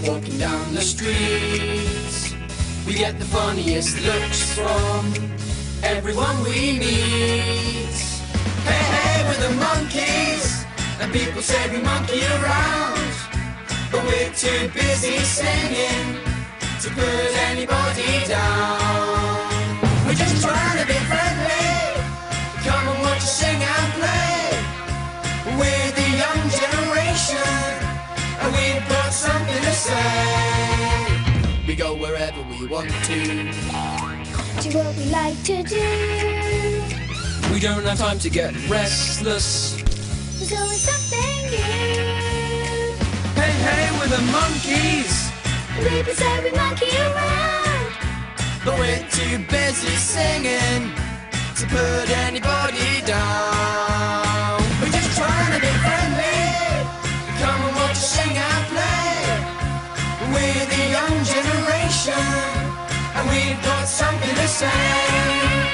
walking down the streets. We get the funniest looks from everyone we meet. Hey, hey, we're the monkeys, and people say we monkey around, but we're too busy singing to put anybody down. We're just trying to be friendly. Come and watch us sing and play. We're the young generation, and we've got something to say. We go wherever we want to, do what we like to do. We don't have time to get restless. There's always something new. Hey, hey, we're the monkeys. People say we monkey around, but we're too busy singing to put anybody down. We're just trying to be friendly. Come and watch us sing and play. We're the young generation, and we've got something to say.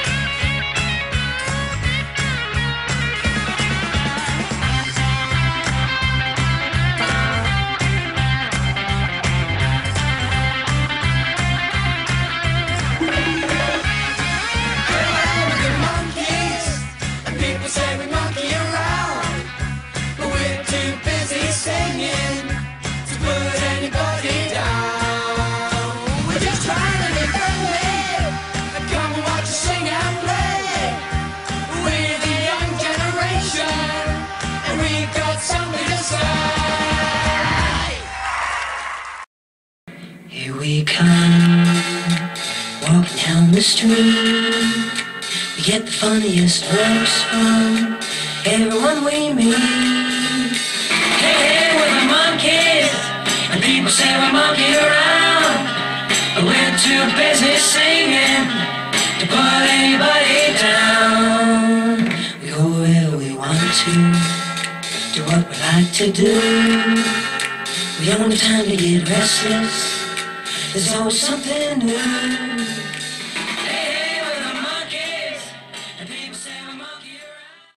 Here we come, walking down the street. We get the funniest looks from everyone we meet. Hey, hey, we're the monkeys, and people say we monkey around, but we're too busy singing to put anybody down. We go wherever we want to, do what we like to do. We don't have time to get restless. There's always something new.